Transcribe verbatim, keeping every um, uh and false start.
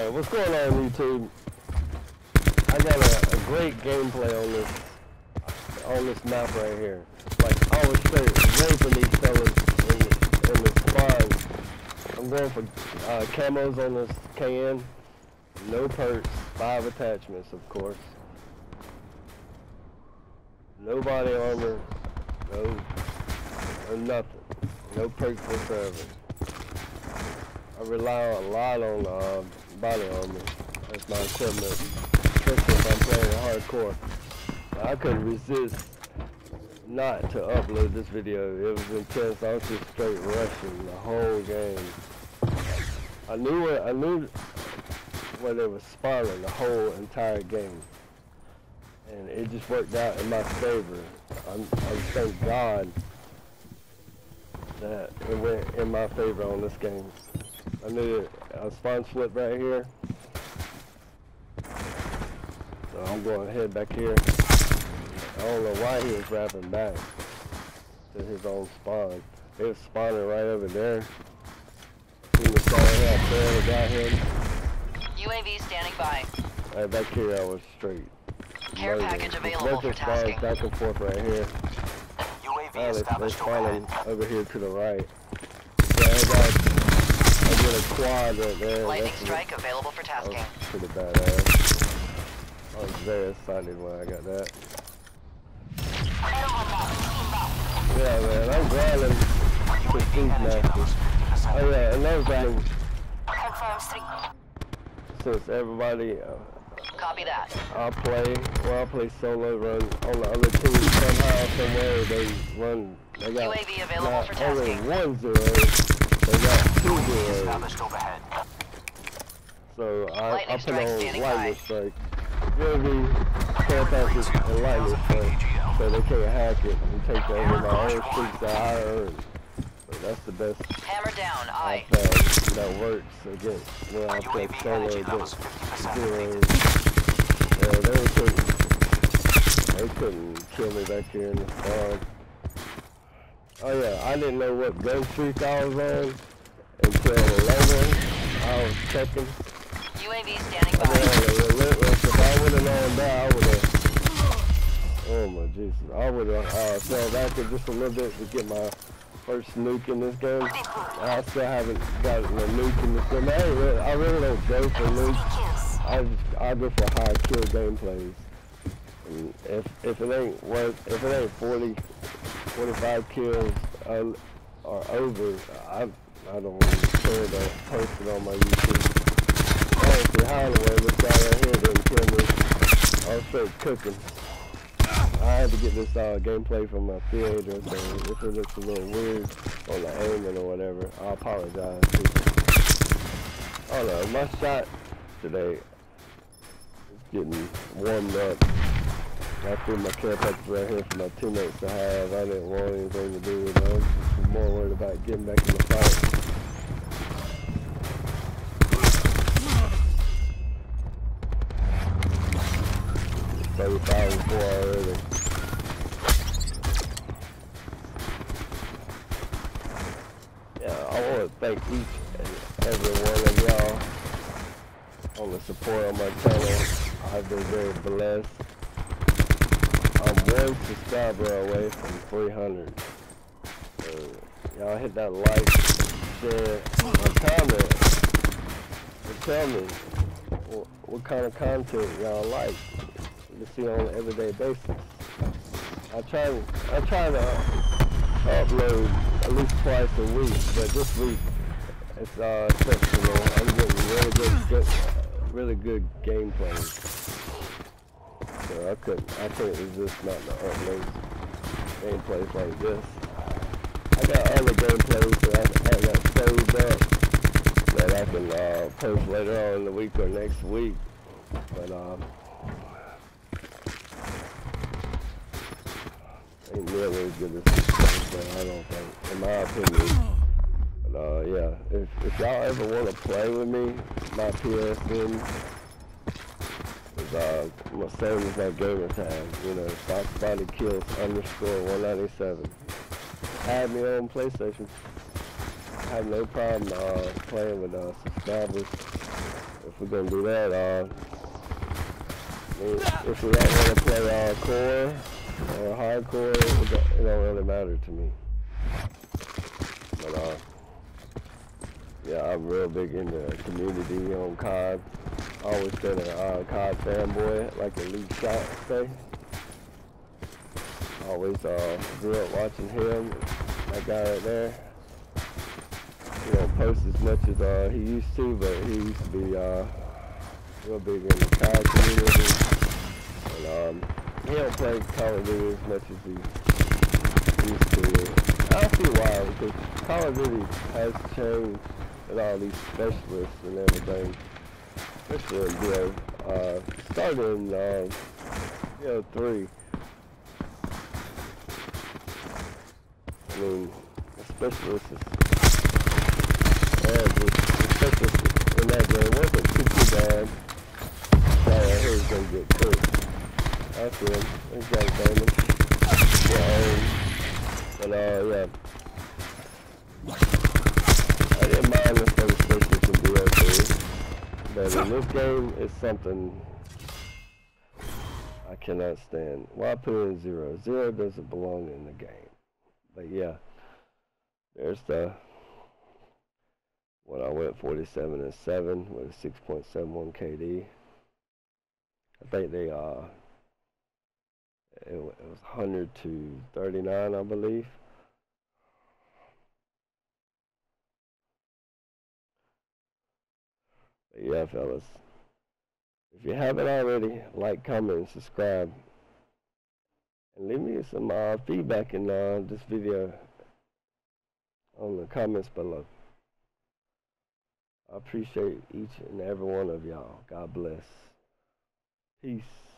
Yeah, what's going on YouTube? I got a, a great gameplay on this on this map right here. Like I was straight raping these fellas in the, in the spawn. I'm going for uh, camos on this K N. No perks, five attachments of course. No body armor, no, no nothing. No perks whatsoever. I rely a lot on uh, body armor as my equipment, especially if I'm playing hardcore. I couldn't resist not to upload this video. It was intense. I was just straight rushing the whole game. I knew it, I knew where they were spawning the whole entire game, and it just worked out in my favor. I'm, I thank God that it went in my favor on this game. I knew a spawn slip right here, so I'm going to head back here. I don't know why he was wrapping back to his own spawn. He was spawning right over there. He was spawning out there, got him. U A V standing by. Right back here, I was straight. Care murder. package available for tasking. Back and forth right here. U A V Oh, they, they're spawning over here to the right. Yeah, I got, I did a quad right there. Lightning That's strike it. Available for tasking. That was pretty badass. I was very excited when I got that. Yeah, man, I'm grinding for Steve Masters. Oh yeah, another thing. Since everybody, uh, Copy that. I play, well I play solo run on the other team somehow, somewhere they run, they got U A V available not for only tasking. one zero, they got two zeros. So I, I put on lightning strike. U A V, care package, and lightning strike, so they can't hack it and take over my own streaks that I earn. So that's the best Hammer down. I I. found that works against when I play solo against zeros. Yeah, they couldn't, they couldn't kill me back here in the spawn. Oh yeah, I didn't know what gun streak I was on until later. I was checking. U A V standing I mean, by. relentless. If I would have known that, I would have. Oh my Jesus, I would have uh, fell back just a little bit to get my first nuke in this game. I still haven't gotten a nuke in this game. I, really, I really don't go for nukes. I just, I go for high kill gameplays. And if if it ain't worth, if it ain't forty, forty-five kills uh, or over, I I don't really care to post it on my YouTube. I don't see how in the way this guy right here didn't kill me. I was straight cooking. I had to get this uh, gameplay from my theater, so if it looks a little weird on the aiming or whatever, I apologize. Oh no, my shot today is getting warmed up. I threw my care package right here for my teammates to have. I didn't want anything to do with them. I was just more worried about getting back in the fight. thirty-five and four already. Yeah, I want to thank each and every one of y'all on the support on my channel. I've been very blessed. I'm one subscriber away from three hundred. So, y'all hit that like, share, and comment. And tell me what, what kind of content y'all like to see on an everyday basis. I try, I try to upload at least twice a week, but this week it's uh, exceptional. I'm getting really good, good, really good gameplay. So I couldn't, I couldn't resist not to upload gameplays like this. I got other gameplays that I, I got saved up that I can uh, post later on in the week or next week, but um. Ain't nearly as good as this game, I don't think, in my opinion. But uh, yeah, if, if y'all ever want to play with me, my P S N is uh, my same as my gamer tag, you know, Fox Body Kills underscore one ninety-seven. Add me on PlayStation. I have no problem uh, playing with uh, subscribers. if we're gonna do that, uh, I mean, if we don't want to play uh, core or hardcore, it don't, it don't really matter to me. But uh, yeah, I'm real big into community on C O D. Always been a uh, C O D fanboy, like the Elite Shot say. Always uh, grew up watching him, that guy right there. He don't post as much as uh, he used to, but he used to be uh, real big in the C O D community. And um, he don't play Call of Duty as much as he used to. I see why, because Call of Duty has changed with all these specialists and everything. Especially in B O, uh, started in uh, B O three. I mean, the specialist is, uh, the specialist in that game wasn't too, too bad. So I heard he's gonna get cooked. I see him. He's got a damage. Yeah, but uh, yeah. I didn't mind this for the specialist in B O three. But in this game, it's something I cannot stand. Why put it in zero? Zero doesn't belong in the game. But yeah, there's the when I went forty-seven and seven with a six point seven one K D. I think they uh it, it was one hundred to thirty-nine, I believe. But yeah, fellas, if you haven't already, like, comment, and subscribe. And leave me some uh, feedback in uh, this video on the comments below. I appreciate each and every one of y'all. God bless. Peace.